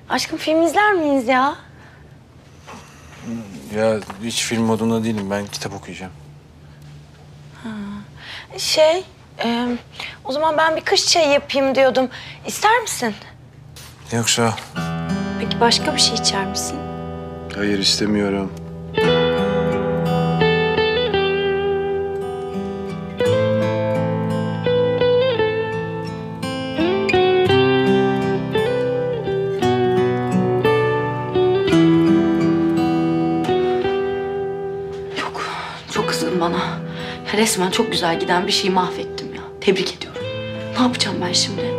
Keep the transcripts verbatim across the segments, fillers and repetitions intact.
Aşkım film izler miyiz ya? Ya hiç film modunda değilim. Ben kitap okuyacağım. Ha. Şey, e, o zaman ben bir kış çayı yapayım diyordum. İster misin? Yoksa... Peki başka bir şey içer misin? Hayır, istemiyorum. Çok, çok kızgın bana. Resmen çok güzel giden bir şeyi mahvettim ya. Tebrik ediyorum. Ne yapacağım ben şimdi?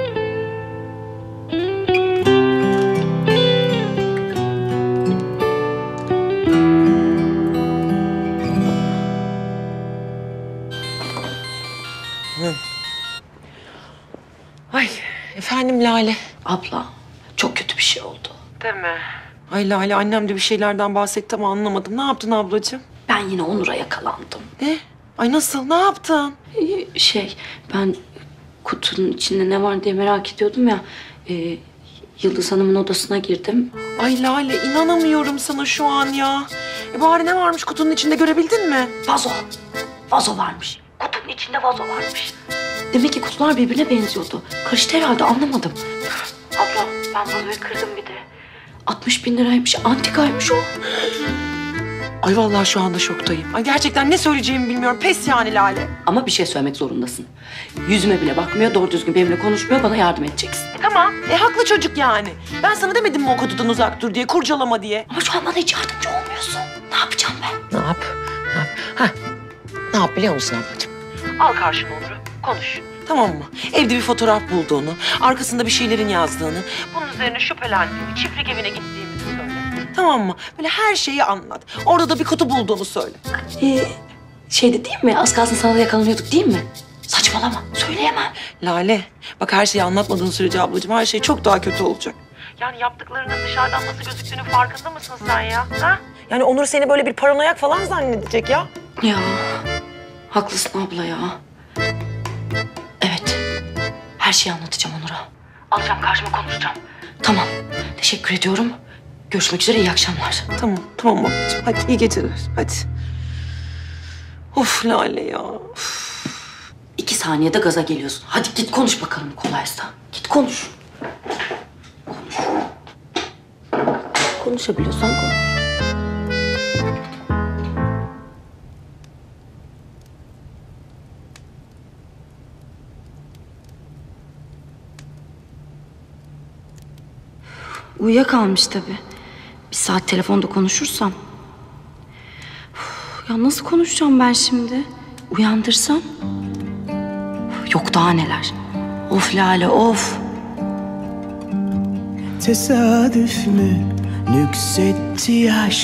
Ay efendim Lale. Abla, çok kötü bir şey oldu. Değil mi? Ay Lale annem de bir şeylerden bahsetti ama anlamadım. Ne yaptın ablacığım? Ben yine Onur'a yakalandım. Ne? Ay nasıl? Ne yaptın? Ee, Şey, ben kutunun içinde ne var diye merak ediyordum ya. E, Yıldız Hanım'ın odasına girdim. Ay Lale inanamıyorum sana şu an ya. E bari ne varmış kutunun içinde görebildin mi? Vazo. Vazo varmış. Kutunun içinde vazo varmış. Demek ki kutular birbirine benziyordu. Karıştı herhalde, anlamadım. Abla, ben vazoyu kırdım bir de. altmış bin liraymış, antikaymış o. Ay vallahi şu anda şoktayım. Ay gerçekten ne söyleyeceğimi bilmiyorum. Pes yani Lale. Ama bir şey söylemek zorundasın. Yüzüme bile bakmıyor, doğru düzgün benimle konuşmuyor, bana yardım edeceksin. E, tamam. E haklı çocuk yani. Ben sana demedim mi o kutudan uzak dur diye, kurcalama diye. Ama şu an bana hiç yardımcı olmuyorsun. Ne yapacağım ben? Ne yap? Ne yap? Hah. Ne yap biliyor musun ablacığım? Al karşına Onur'u, konuş. Tamam mı? Evde bir fotoğraf bulduğunu, arkasında bir şeylerin yazdığını, bunun üzerine şüphelendiğini, çiftlik evine gittiğimizi söyle. Tamam mı? Böyle her şeyi anlat. Orada da bir kutu bulduğunu söyle. Ee, şeyde değil mi? Az kalsın sana da yakalanıyorduk değil mi? Saçmalama. Söyleyemem. Lale, bak her şeyi anlatmadığın sürece ablacığım her şey çok daha kötü olacak. Yani yaptıklarının dışarıdan nasıl gözüktüğünün farkında mısın sen ya? Ha? Yani Onur seni böyle bir paranoyak falan zannedecek ya. Ya haklısın abla ya. Evet. Her şeyi anlatacağım Onur'a. Alacağım karşıma, konuşacağım. Tamam. Teşekkür ediyorum. Görüşmek üzere, iyi akşamlar. Tamam, tamam ablacığım. Hadi iyi geceler, hadi. Of Lale ya. Of. İki saniyede gaza geliyorsun. Hadi git konuş bakalım kolaysa. Git konuş. Konuş. Konuşabiliyorsan konuş. Uyuyakalmış tabii. Bir saat telefonda konuşursam. Uf, ya nasıl konuşacağım ben şimdi? Uyandırsam? Uf, yok daha neler. Of Lale, of. Tesadüf mü nüksetti aşk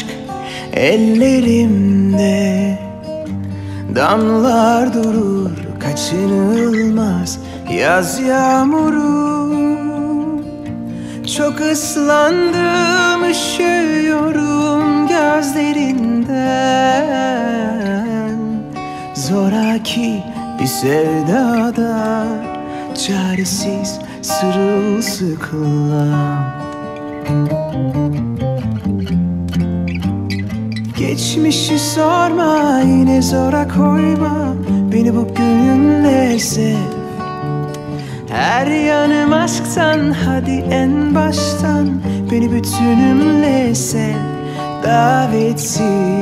ellerimde? Damlar durur kaçınılmaz yaz yağmuru. Çok ıslandım, üşüyorum gözlerinden. Zoraki bir sevdada çaresiz sırılsıklam. Geçmişi sorma, yine zora koyma. Beni bugünle sev. Her yanım aşktan, hadi en baştan. Beni bütünümle sev. Davetsiz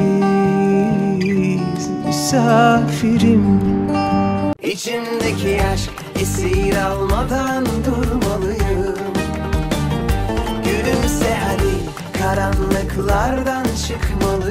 misafirim. İçimdeki aşk esir almadan durmalıyım. Gülümse hadi, karanlıklardan çıkmalıyım.